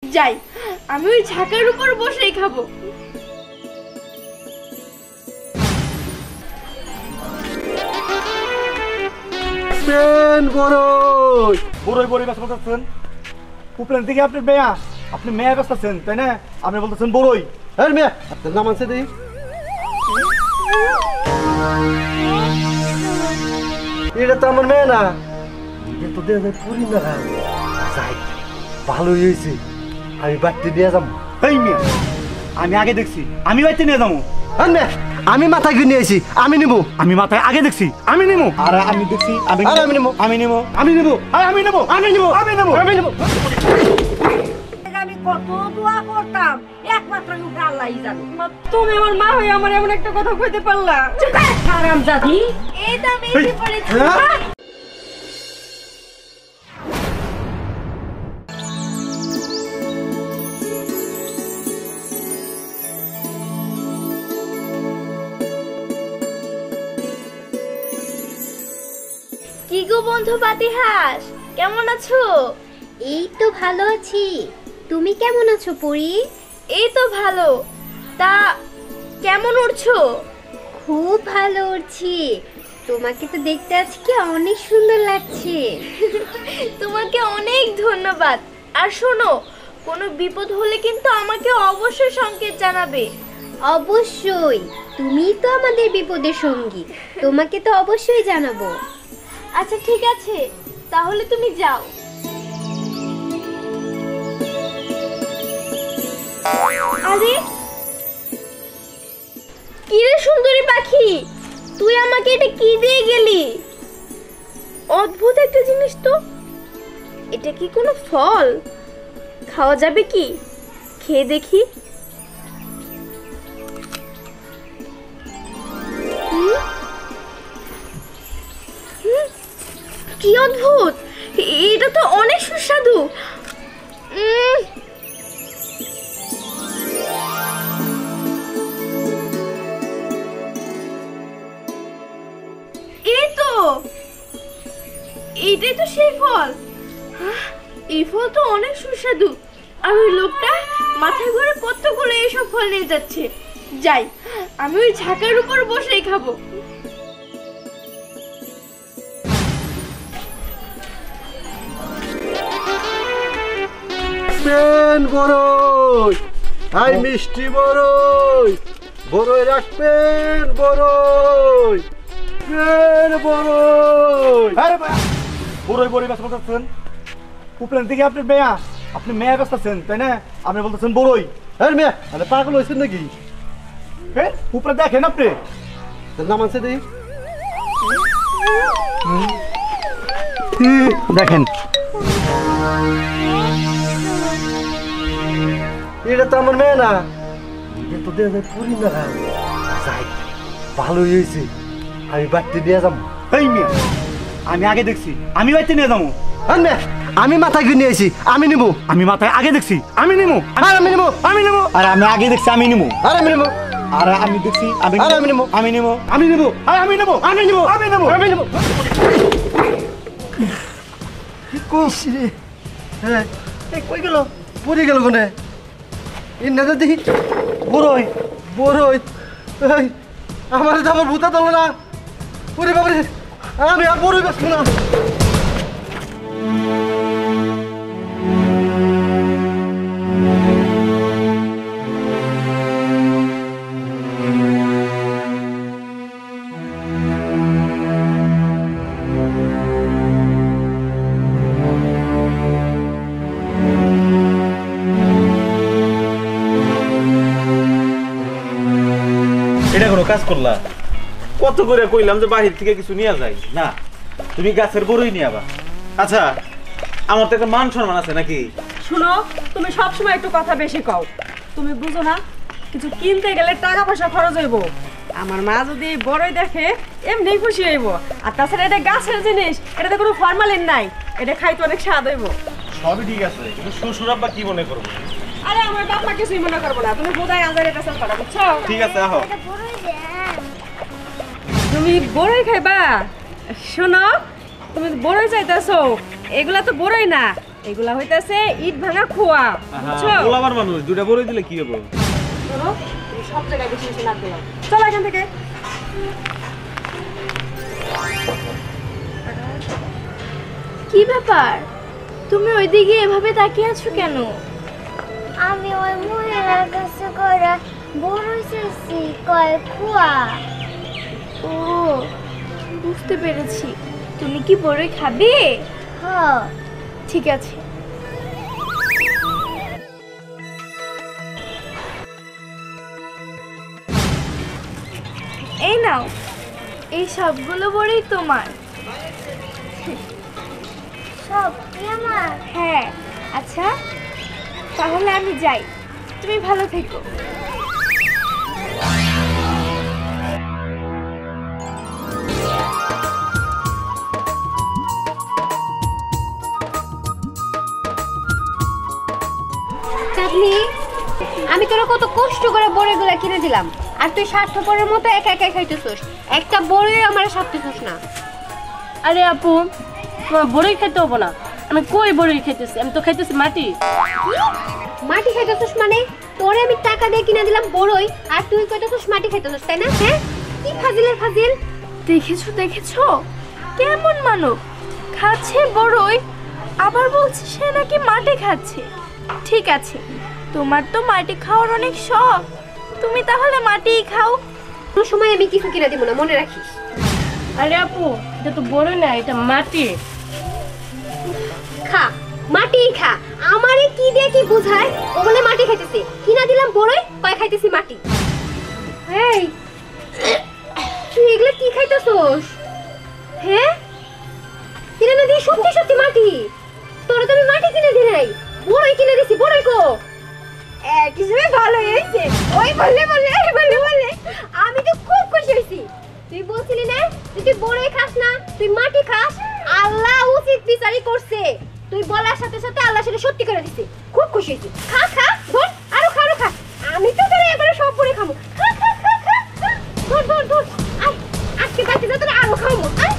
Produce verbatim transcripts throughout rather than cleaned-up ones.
যাই, আমি ওই ঝাঁকের উপর বসেই খাবো। বড়ই বড়ই বড়ই ব্যস্ত বলতেছেন উপরের দিকে আপনার মেয়া আপনি মেয়া ব্যস্ত আছেন তাই না? আপনি বলতেছেন বড়ই। হ্যাঁ মেয়া আপনার নাম আছে দেখি। এটা তো আমার মেয়ে না, এটা তো দেখে পুরি না। যাই ভালোই হয়েছে, আমি বাড়িতে নিয়ে যাবো। এই মেয়া আমি আগে দেখছি, আমি বাড়িতে নিয়ে যাবো। হ্যাঁ মেয়া আমি মাথায় কিনে নিয়েছি, আমি নিবো। আমি মাথায় আগে দেখছি, আমি নিবো। আর আমি দেখছি, আমি আমি নিবো, আমি নিবো, আমি নিবো, আর আমি নিবো, আমি নিবো, আমি নিবো, আমি নিবো। আমি কত দোয়া করতাম, একমাত্র আল্লাহই জানে। তুমি আমার মা হয়ে আমার এমন একটা কথা কইতে পারলা? হারামজাদি, এই তো আমি এসে পড়েছি। কি গো বন্ধু পাতিহাস, কেমন আছো? এই তো ভালো আছি, তুমি কেমন আছো পরি? এই তো ভালো। তা কেমন উঠছো? খুব ভালো উঠছি, তোমাকে তো দেখতে আজকে অনেক সুন্দর লাগছে। তোমাকে অনেক ধন্যবাদ। আর শোনো, কোনো বিপদ হলে কিন্তু আমাকে অবশ্যই সংকেত জানাবে। অবশ্যই, তুমি তো আমাদের বিপদের সঙ্গী, তোমাকে তো অবশ্যই জানাবো। আচ্ছা ঠিক আছে, তাহলে তুমি যাও। আরে কি রে সুন্দরী পাখি, তুই আমাকে এটা কি দিয়ে গেলি? অদ্ভুত একটা জিনিস তো। এটা কি কোনো ফল? খাওয়া যাবে কি? খেয়ে দেখি। কি অদ্ভুত, এটা তো অনেক সুস্বাদু। এই তো, এইটাই তো সেই ফল। এই ফল তো অনেক সুস্বাদু। আর ওই লোকটা মাথায় করে কতগুলো এইসব ফল নিয়ে যাচ্ছে। যাই, আমি ওই ঝাঁকের উপর বসেই খাবো। বড়ই আই মিষ্টি বড়ই, বড়ই রাখবেন বড়ই, বড়ই। বড়ই বড়ই ব্যস্ত বলতেছেন উপরের দিকে আপনার মেয়া আপনি মেয়া ব্যস্ত আছেন তাই না? আপনি বলতেছেন বড়ই। হ্যাঁ মেয়া আরে পাগল হয়েছেন নাকি? হ্যাঁ উপরে দেখেন আপনি, নাম আছে দেখি। দেখেন এটা তো আমার মেয়ে না, এটা তো দেখে পুরি না। যাই ভালোই হয়েছে, আমি বাড়িতে নিয়ে যাবো। এই মেয়ে আমি আগে দেখছি, আমি বাড়িতে নিয়ে যাবো। হ্যাঁ মেয়ে আমি মাথায় কিনে নিয়েছি, আমি নিবো। আমি মাথায় আগে দেখছি, আমি নিবো, আর আমি নিবো, আমি নিবো, আর আমি আগে দেখছি, আমি নিবো, আর আমি নিবো, আর আমি দেখছি, আমি আর আমি নিবো, আমি নিবো, আমি নিবো, আর আমি নিবো, আমি নিবো, আমি নিবো, আমি নিবো। কি কোস রে? হ্যাঁ এই কই গেল? পড়ে গেল কোনে? এই না দেখি বড়ই বড়ই, এই আমার তো আবার ভূতা দল না। ওরে বাবা রে, আমি আর বড়ই বাঁচবো না। এটা কোনো কাজ করলা? কত করে কইলাম যে বাহির থেকে কিছু নিয়ে যাই না, তুমি গাছের বড়ই নিয়ে আবা। আচ্ছা আমার তো একটা মান সম্মান আছে নাকি? শুনো, তুমি সব সময় একটু কথা বেশি কও। তুমি বুঝো না, কিছু কিনতে গেলে টাকা পয়সা খরচ হইব। আমার মা যদি বড়ই দেখে এমনি খুশি হইব। আর তাছাড়া এটা গাছের জিনিস, এটাতে কোনো ফরমালিন নাই, এটা খাইতে অনেক স্বাদ হইব। সবই ঠিক আছে, কিন্তু শ্বশুর আব্বা কি মনে করবো? আরে আমার বাবা কিছুই মনে করবো না, তুমি বোধহয় আজার এটা সব করা, বুঝছো? ঠিক আছে আহো। তুমি বড়ই খাইবা? শোনো, তুমি বড়ই চাইতেছো, এগুলা তো বড়ই না, এগুলা হইতাছে ইট ভাঙা খোয়া বুঝছো গোলাবার মানুষ দুটা বড়ই দিলে কি হবে শোনো তুমি সব জায়গায় বেশি বেশি নাক দিলাম চলো এখান থেকে কি ব্যাপার তুমি ওইদিকে এভাবে তাকিয়ে আছো কেন? আমি ওই মহিলার কাছে করে বড় চেয়েছি কয় খুয়া। ও বুঝতে পেরেছি, তুমি কি বড়ই খাবে? হ ঠিক আছে। এই নাও, এই সবগুলো বড়ই তোমার। সব কি আমার? হ্যাঁ। আচ্ছা তাহলে আমি যাই, তুমি ভালো থেকো। চাঁদনি, আমি তোরা কত কষ্ট করে বড়িগুলা কিনে দিলাম আর তুই স্বার্থপরের মতো একা একা খাইতেছস। একটা বড়ি আমার স্বার্থেছস না। আরে আপু তোমার বড়ই খেতে হবো না, আমি কই বড়ই খাইতেছি, আমি তো খাইতেছি মাটি। মাটি খাইতেছস মানে? তোরে আমি টাকা দিয়ে কিনে দিলাম বড়ই আর তুই কইতেছস মাটি খাইতেছস, তাই না? হ্যাঁ, কি ফাজিলের ফাজিল। দেখেছো দেখেছো কেমন মানব, খাচ্ছে বড়ই আবার বলছে সে নাকি মাটি খাচ্ছে। ঠিক আছে, তোমার তো মাটি খাওয়ার অনেক শখ, তুমি তাহলে মাটিই খাও। কোনো সময় আমি কিছু কিনে দিব না, মনে রাখিস। আরে আপু এটা তো বড়ই না, এটা মাটি। খা, মাটি খা। আমারে কি দিয়ে কি বুঝায়? ও বলে মাটি খাইতেছে, কিনা দিলাম বড়ই, কয় খাইতেছি মাটি। এই তুই এগুলা কি খাইতেছস? হ্যাঁ, কিনে না দিয়ে সত্যি সত্যি মাটি? তোরা তো আমি মাটি কিনে দিই নাই, বড়ই কিনে দিছি। বড়ই কো? এক হিসেবে ভালো হয়েছে। ওই বললে বললে এই বললে বললে আমি তো খুব খুশি হয়েছি। তুই বলছিলি না যে তুই বড়ই খাস না, তুই মাটি খাস। আল্লাহ উচিত বিচারই করছে। তুই বলার সাথে সাথে আল্লাহ সেটা সত্যি করে দিছে। খুব খুশি হয়েছি। খা খা ধর, আরো খা আরো খা। আমি তো তোরা এবারে সব বড়ি খাবো। খা খা খা খা খা। ধর ধর ধর। আয়, আজকে বাড়িতে যা তোরা আরো খাবো। আয়।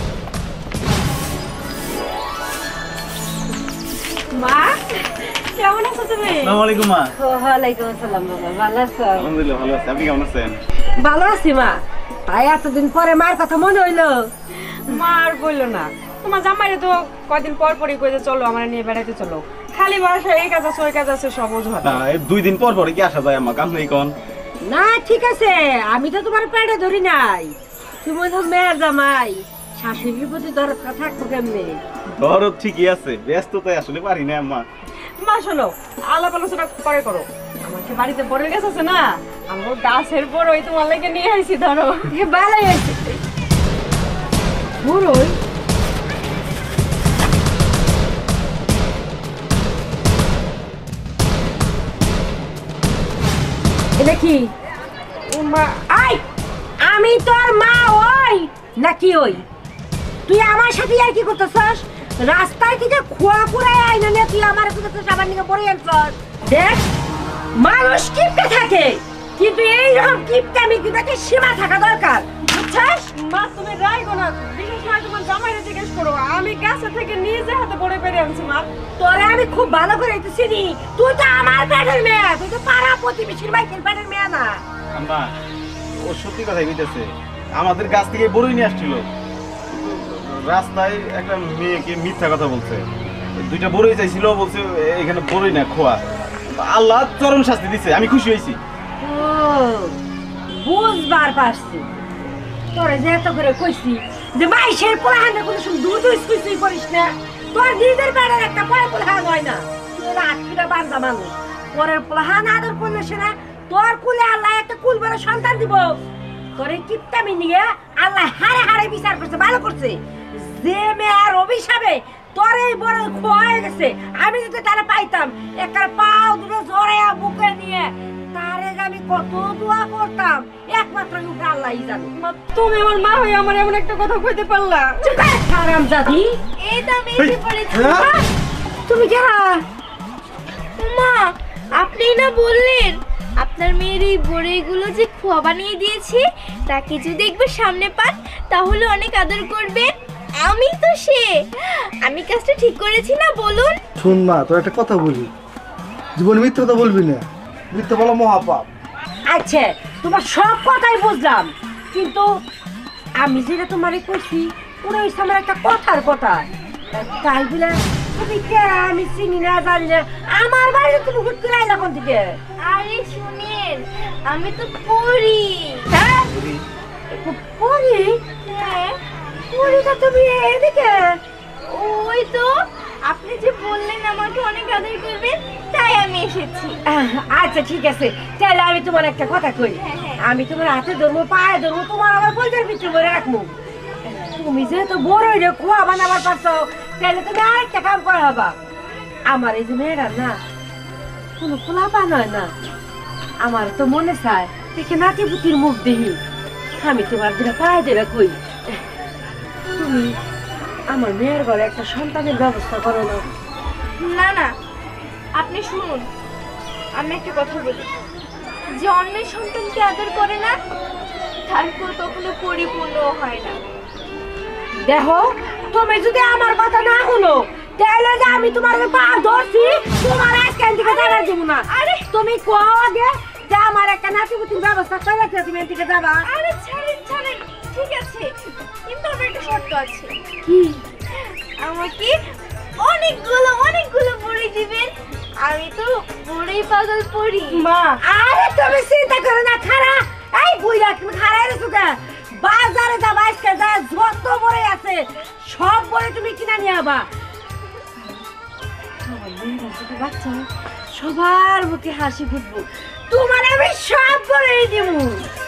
মা কেমন আছো তুমি? আসসালামু আলাইকুম মা। ওয়ালাইকুম আসসালাম বাবা, ভালো আছো? আলহামদুলিল্লাহ ভালো আছি, আপনি কেমন আছেন? ভালো আছি মা। তাই এতদিন পরে মার কথা মনে হইলো। মা আর বললো না, তোমার জামাইরে তো কয়দিন পর পরই কই যে চলো আমার নিয়ে বেড়াইতে চলো, খালি বাসা এই কাজ আছে ওই কাজ আছে সব অজুহাত। না এই দুই দিন পর পরে কি আসা যায় আম্মা, কাম নেই কোন? না ঠিক আছে, আমি তো তোমার পেটে ধরি নাই, তুমি তো মেয়ের জামাই, শাশুড়ির প্রতি দরকার থাকবো কেমনে? ধরো ঠিকই আছে, ব্যস্ততায় আসলে পারি না আম্মা। মা শোনো, আলাপ আলোচনা পরে করো। আমাকে বাড়িতে বড় গাছ আছে না, আমার গাছের বড়ই তোমার লেগে নিয়ে আইছি, ধরো। ভালোই হয়েছে বড়ই। এটা কি? মা আই, আমি তোর মা ওই নাকি ওই? তুই আমার সাথে আর কি করতেছস? রাস্তায় থেকে খোয়া কুড়ায় আইনা নিয়ে তুই আমার কাছে সাবান নিয়ে পড়ে আনছস। দেখ, মানুষ কিপটে থাকে, কিন্তু এইরকম কিপটামি কিন্তু সীমা থাকা দরকার, বুঝছস? মা তুমি রাইগো না, বিশেষ করে তোমার জামাইরে জিজ্ঞেস করো, আমি গাছে থেকে নিজে হাতে পড়ে পেরে আনছি। মা তোরে আমি খুব ভালো করে তো চিনি, তুই তো আমার পেটের মেয়ে, তুই তো পাড়া প্রতিবেশীর বাইকের পেটের মেয়ে না। আম্মা ও সত্যি কথাই কইতেছে, আমাদের কাছ থেকে বড়ই নিয়ে আসছিল, রাস্তায় একটা মেয়েকে মিথ্যা কথা বলছে, দুইটা বড়ই চাইছিল, বলছে এখানে বড়ই না খোয়া। আল্লাহ চরম শাস্তি দিছে, আমি খুশি হয়েছি। ও বুঝবার পারছি, তোরে যে এত করে কইছি যে বাইশের পোলাহানের কোনো সময় দূর দূর সুই করিস না, তোর নিজের বেড়ার একটা পরে পোলাহান হয় না, তোর আটকিটা বান্ধা মানুষ, পরের পোলাহান আদর করলে সে না, তোর কুলে আল্লাহ একটা কুল বড় সন্তান দিব। তোর এই কিপটামি নিয়ে আল্লাহ হারে হারে বিচার করছে, ভালো করছে। যে মেয়ের অভিশাপে তোর এই বড় খোয়া হয়ে গেছে, আমি যদি তারা পাইতাম একটা পাও দুটো জড়াইয়া বুকে নিয়ে তারে আমি কত দোয়া করতাম, একমাত্র আল্লাহই জানে। তুমি আমার মা হয়ে আমার এমন একটা কথা কইতে পারলা? হারামজাদি, এই তো আমি এসে পড়েছি। তুমি কেনা? মা আপনি না বললেন আপনার মেয়ের এই বড়িগুলো যে খোয়া বানিয়ে দিয়েছি, তাকে যদি একবার সামনে পান তাহলে অনেক আদর করবেন। আমি তো সে আমি কাজটা ঠিক করেছি না বলুন? শোন মা, তোর একটা কথা বলি, জীবনে মিথ্যা কথা বলবি না, মিথ্যা বলা মহাপাপ। আচ্ছা তোমার সব কথাই বুঝলাম, কিন্তু আমি যেটা তোমারে কইছি পুরো হইছে আমার একটা কথার কথা। তাই বলে তুমি কে আমি চিনি না জানি না আমার বাড়িতে তুমি হুট করে আইলা কোন থেকে? আরে শুনেন, আমি তো পড়ি। হ্যাঁ পরি হ্যাঁ, পরিটা তুমি এদিকে? ওই তো আপনি যে বললেন আমাকে অনেক আদর করবেন, তাই আমি এসেছি। আহ, আচ্ছা ঠিক আছে, তাহলে আমি তোমার একটা কথা কই। হ্যাঁ, হ্যাঁ। আমি তোমার হাতে ধরবো, পায়ে ধরবো, তোমার আমার পয়সার ভিতরে ভরে রাখবো। তুমি যেহেতু বড় হইলে খোয়া বানাবার পারছো, তাহলে তুমি আরেকটা কাম করা হবা। আমার এই যে মেয়েরা না কোনো খোলা বানায় না, আমার তো মনে চায় দেখে নাতি পুতির মুখ দেখি। আমি তোমার দিলে পায়ে দিলে কই, তুমি আমার মেয়ের ঘরে একটা সন্তানের ব্যবস্থা করো না? না না, আপনি শুনুন, আমি একটা কথা বলি, যে অন্যের সন্তানকে আদর করে না তারপর কখনো পরিপূর্ণ হয় না। দেখো তুমি যদি আমার কথা না শুনো তাহলে যে আমি তোমার পা ধরছি, তোমার আজকাল থেকে যাবার দিব না। আরে তুমি কও আগে যে আমার একটা নাতিপুতির ব্যবস্থা করে রাখতে, তুমি এদিকে যাবা। আরে ছাড়েন ছাড়েন, ঠিক আছে, কিন্তু আমার একটা শর্ত আছে। কি? আমাকে অনেকগুলো অনেকগুলো বড়ি দিবেন, আমি তো বড়ই পাগল পড়ি। মা আরে তুমি চিন্তা করো না, খারা এই বুইরা তুমি খারাই রেছো কে? বাজারে যাবা, আজকে যা যত বড়ি আছে সব বড়ি তুমি কিনা নিয়ে আবা। আমার মেয়েরা যদি বাচ্চা হয়, সবার মুখে হাসি ফুটবো, তোমার আমি সব বড়ি দিব।